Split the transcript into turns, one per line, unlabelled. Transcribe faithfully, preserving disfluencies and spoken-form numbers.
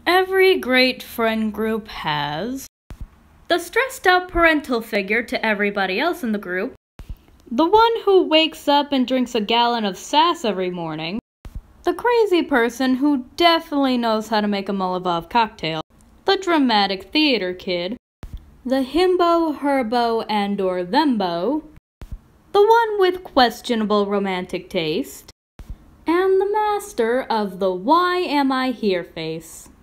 Every great friend group has the stressed out parental figure to everybody else in the group, the one who wakes up and drinks a gallon of sass every morning, the crazy person who definitely knows how to make a Molotov cocktail, the dramatic theater kid, the himbo, herbo, and or thembo, the one with questionable romantic taste, and the master of the why am I here face.